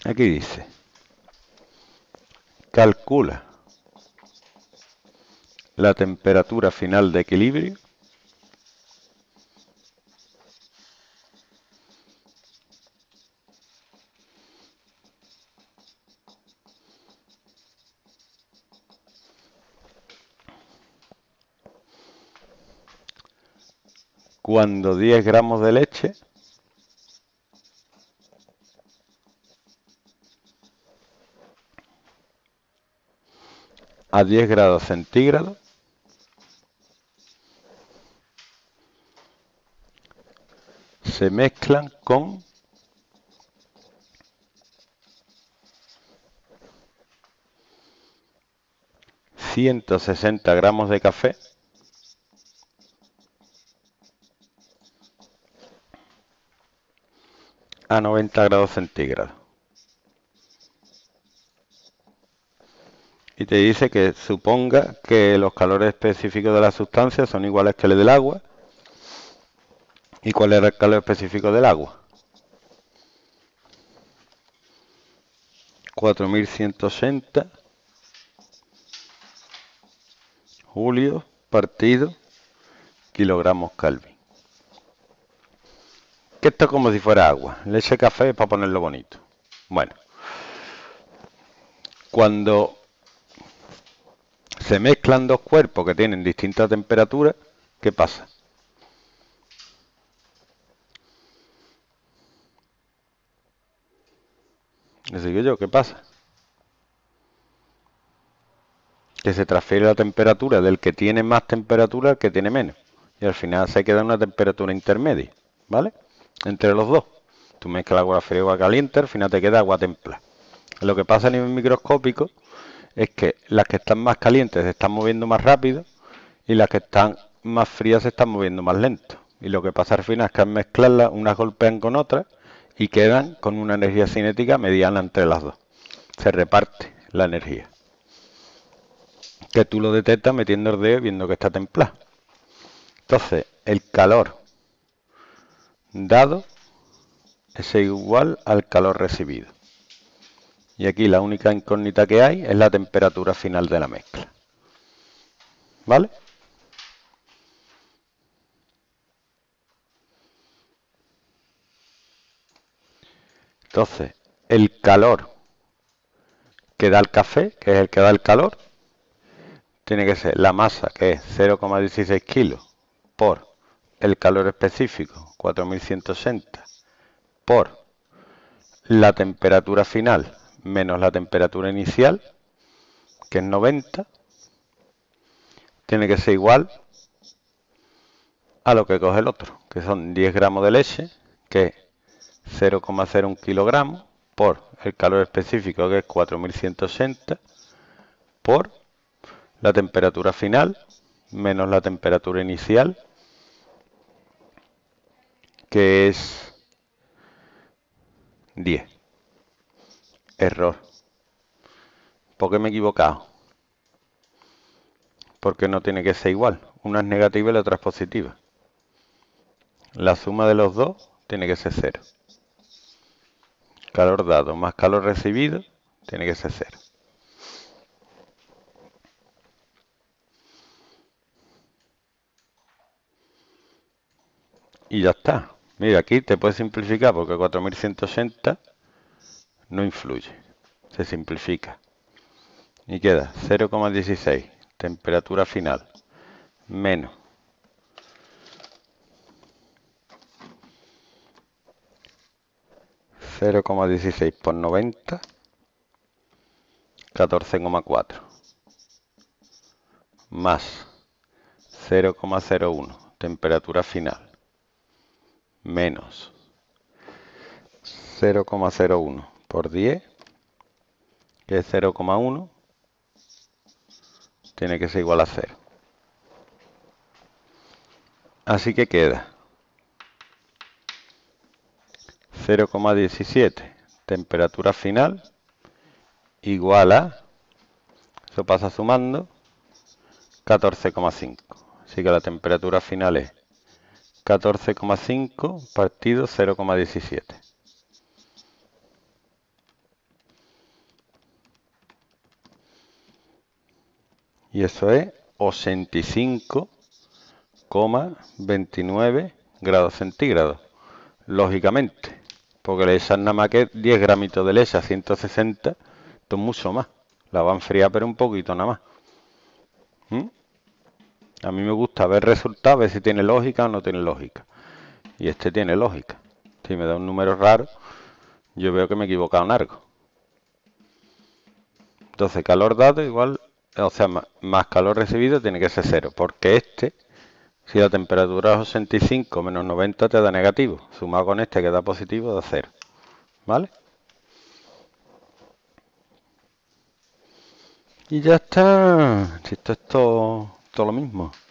Aquí dice, calcula la temperatura final de equilibrio cuando 10 gramos de leche a 10 grados centígrados se mezclan con 160 gramos de café a 90 grados centígrados. Y te dice que suponga que los calores específicos de la sustancia son iguales que los del agua. ¿Y cuál era el calor específico del agua? 4160 julios partido kilogramos Kelvin. Que esto es como si fuera agua. Leche café para ponerlo bonito. Bueno, cuando se mezclan dos cuerpos que tienen distintas temperaturas, ¿qué pasa? Les digo yo, ¿qué pasa? Que se transfiere la temperatura del que tiene más temperatura al que tiene menos. Y al final se queda una temperatura intermedia, ¿vale? Entre los dos. Tú mezclas agua fría y agua caliente, al final te queda agua templada. Lo que pasa a nivel microscópico es que las que están más calientes se están moviendo más rápido y las que están más frías se están moviendo más lento. Y lo que pasa al final es que al mezclarlas, unas golpean con otras y quedan con una energía cinética mediana entre las dos. Se reparte la energía. Que tú lo detectas metiendo el dedo viendo que está templado. Entonces, el calor dado es igual al calor recibido. Y aquí la única incógnita que hay es la temperatura final de la mezcla. ¿Vale? Entonces, el calor que da el café, que es el que da el calor, tiene que ser la masa, que es 0,16 kilos, por el calor específico, 4160, por la temperatura final menos la temperatura inicial, que es 90, tiene que ser igual a lo que coge el otro, que son 10 gramos de leche, que es 0,01 kilogramos, por el calor específico, que es 4160, por la temperatura final menos la temperatura inicial, que es 10. Error. ¿Por qué me he equivocado? Porque no tiene que ser igual. Una es negativa y la otra es positiva. La suma de los dos tiene que ser 0. Calor dado más calor recibido tiene que ser 0. Y ya está. Mira, aquí te puedes simplificar porque 4160 no influye. Se simplifica. Y queda 0,16 temperatura final menos 0,16 por 90, 14,4 más 0,01 temperatura final menos 0,01 por 10, que es 0,1, tiene que ser igual a 0. Así que queda 0,17 temperatura final igual a, eso pasa sumando, 14,5. Así que la temperatura final es 14,5 partido 0,17. Y eso es 85,29 grados centígrados. Lógicamente, porque le echan nada más que 10 gramitos de leche a 160, esto es mucho más. La va a enfriar pero un poquito nada más. A mí me gusta ver resultados, ver si tiene lógica o no tiene lógica. Y este tiene lógica. Si me da un número raro, yo veo que me he equivocado en algo. Entonces, calor dado igual, o sea, más calor recibido tiene que ser cero, porque este, si la temperatura es 85 menos 90 te da negativo, sumado con este que da positivo da cero, ¿vale? Y ya está, si esto es todo lo mismo.